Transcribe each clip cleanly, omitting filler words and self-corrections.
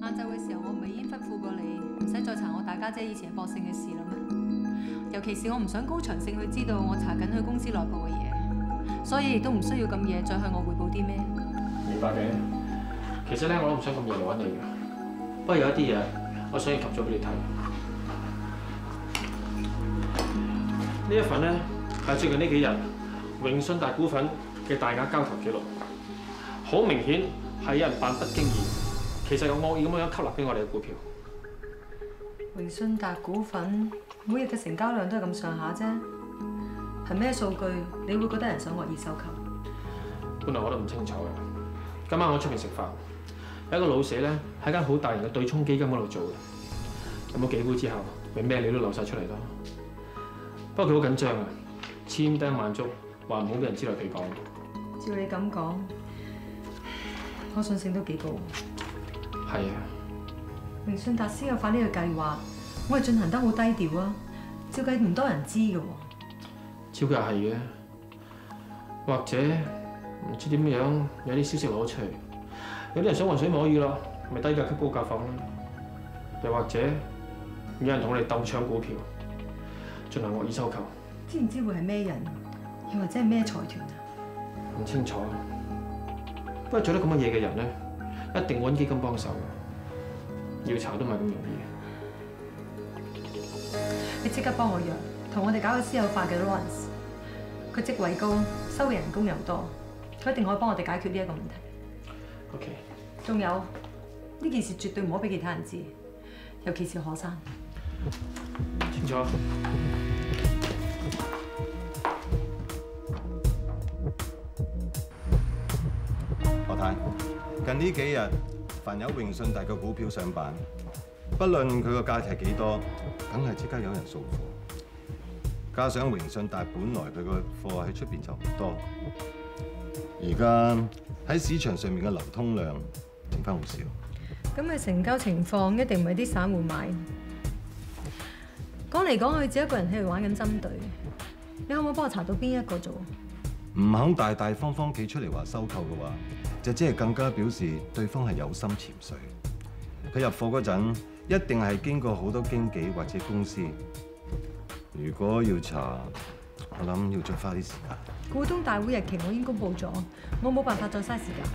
晏晝嘅時候，我唔係已經吩咐過你，唔使再查我大家姐以前博勝嘅事啦咩？尤其是我唔想高長勝去知道我查緊佢公司內部嘅嘢，所以亦都唔需要咁夜再向我匯報啲咩。 明白嘅。其實咧，我都唔想咁夜嚟揾你嘅。不過有一啲嘢，我想要及早俾你睇。呢一份咧係最近呢幾日榮信達股份嘅大額交投記錄，好明顯係有人扮不經意，其實有惡意咁樣吸納俾我哋嘅股票。 榮信達股份每日嘅成交量都係咁上下啫，憑咩數據你會覺得人想惡意收購？ 本來我都唔清楚嘅。今晚我出面食飯，有一個老死咧喺間好大型嘅對沖基金嗰度做嘅，飲咗幾杯之後，咪咩料都流晒出嚟咯。不過佢好緊張啊，千叮萬囑，話唔好俾人知道佢講。 照你咁講，可信性都幾高。 係啊， 榮信達私有化呢個計劃，我係進行得好低調啊，照計唔多人知嘅喎。 照計係嘅，或者唔知點樣有啲消息攞出嚟，有啲人想渾水摸魚咯，咪低價吸高價放咯。又或者有人同我哋鬥搶股票，進行惡意收購。 知唔知會係咩人？又或者係咩財團啊？ 唔清楚。不過做得咁嘅嘢嘅人咧，一定揾基金幫手嘅，要查都唔係咁容易。 你即刻幫我約，同我哋搞個私有化嘅 Lawrence， 佢職位高，收嘅人工又多，佢一定可以幫我哋解決呢一個問題。 OK。 仲有呢件事絕對唔好俾其他人知，尤其是何生。 清楚。 何太，近呢幾日凡有榮信達嘅股票上板，不論佢個價係幾多，梗係即刻有人掃貨。加上榮信達本來佢個貨喺出邊就唔多，而家喺市場上面嘅流通量剩翻好少。 咁嘅成交情況一定唔係啲散戶買。講嚟講去，只一個人喺度玩緊針對。你可唔可以幫我查到邊一個做？ 唔肯大大方方企出嚟話收購嘅話，就即係更加表示對方係有心潛水。佢入貨嗰陣，一定係經過好多經紀或者公司。如果要查，我諗要再花啲時間。 股東大會日期我已經公佈咗，我冇辦法再嘥時間。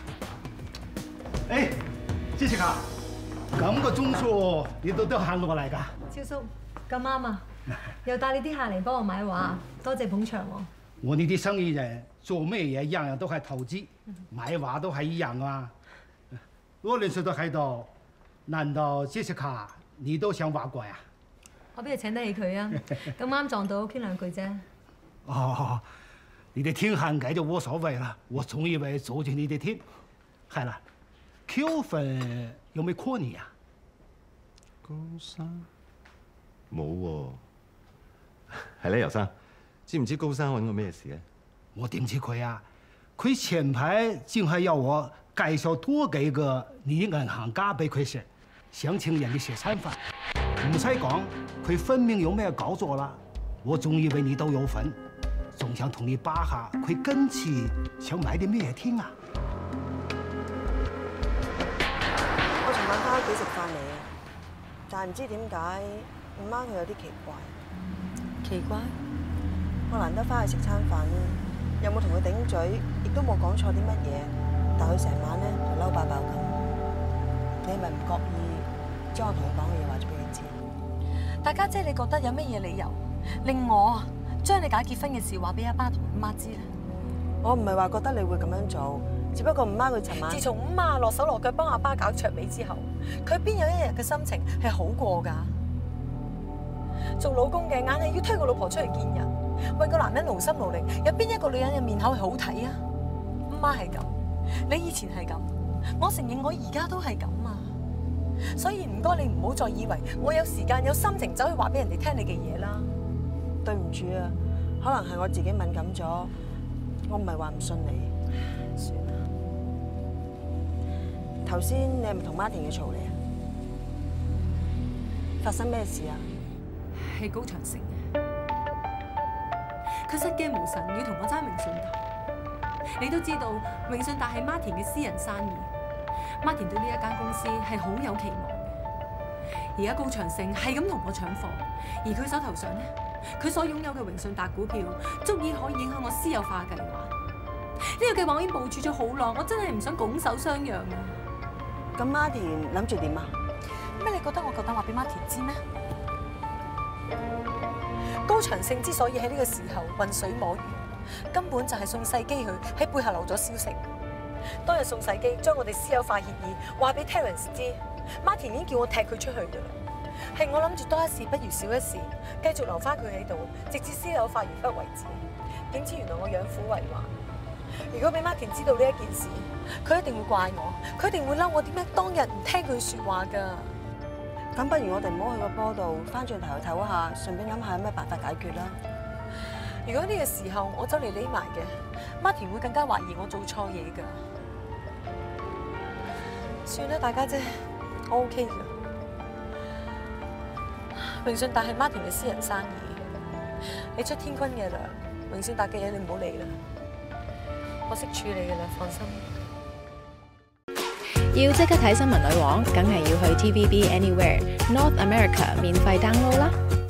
哎，Jessica，咁個鐘數你都行落嚟㗎？ 超叔咁啱啊，又帶你啲客嚟幫我買畫，多謝捧場喎。 我呢啲生意人做咩嘢樣樣都係投資，買畫都係一樣啊。羅律師都喺度，難道 Jessica 你都想畫過呀？ 我邊度請得起佢啊？咁啱撞到傾兩句啫。 哦，你哋聽閒偈就無所謂啦，我總以為阻住你哋聽。係啦 ，Q 粉有冇 call 你呀？ 高生冇喎，係咧，尤生，知唔知高生揾過咩事咧？ 我點知佢啊？佢前排淨係要我介紹多幾個你銀行家俾佢識，想請人哋食餐飯。唔使講，佢分明有咩搞錯啦！我仲以為你都有份，仲想同你巴下佢今次想買啲咩添啊！ 我尋晚翻屋企食飯嚟啊，但係唔知點解五媽佢有啲奇怪。奇怪？我難得翻去食餐飯啦，又冇同佢頂嘴，亦都冇講錯啲乜嘢，但佢成晚咧就嬲爆爆咁。你係咪唔覺意將我同佢講嘅嘢話咗俾佢知？大家姐，你覺得有乜嘢理由令我將你假結婚嘅事話俾阿爸同五媽知咧？我唔係話覺得你會咁樣做，只不過五媽佢尋晚自從五媽落手落腳幫阿爸搞桌尾之後，佢邊有一日嘅心情係好過㗎？做老公嘅硬係要推個老婆出去見人，為個男人勞心勞力，有邊一個女人嘅面口係好睇啊？五媽係咁，你以前係咁，我承認我而家都係咁啊！所以唔該你唔好再以為我有時間有心情走去話俾人哋聽你嘅嘢啦。對唔住啊，可能係我自己敏感咗，我唔係話唔信你。算啦。頭先你係咪同媽田要嘈你啊？發生咩事啊？係高長勝嘅，佢失驚無神要同我爭榮信達。你都知道榮信達係媽田嘅私人生意。 Martin 對呢一間公司係好有期望嘅。而家高長勝係咁同我搶貨，而佢手頭上呢，佢所擁有嘅榮信達股票，足以可以影響我私有化計劃。呢個計劃我已經部署咗好耐，我真係唔想拱手相讓啊！ 咁 Martin 諗住點啊？ 咩？你覺得我夠膽話俾 Martin 知咩？高長勝之所以喺呢個時候渾水摸魚，根本就係宋世基佢喺背後留咗消息。當日宋世基將我哋私有化協議話俾 Terence 知，Martin 已經叫我踢佢出去㗎啦。係我諗住多一事不如少一事，繼續留翻佢喺度，直至私有化完畢為止。點知原來我養虎為患。如果俾 Martin 知道呢一件事，佢一定會怪我，佢一定會嬲我點解當日唔聽佢説話㗎。 咁不如我哋唔好去個波度，翻轉頭去唞一下，順便諗下有咩辦法解決啦。 如果呢個時候我走嚟匿埋嘅，Martin 會更加懷疑我做錯嘢㗎。算啦，大家姐，我 OK 㗎。榮信達係 Martin 嘅私人生意，你出天君嘅糧，榮信達嘅嘢你唔好理啦。我識處理嘅啦，放心。 要即刻睇新聞女王，梗係要去 TVB Anywhere North America 免費 download 啦！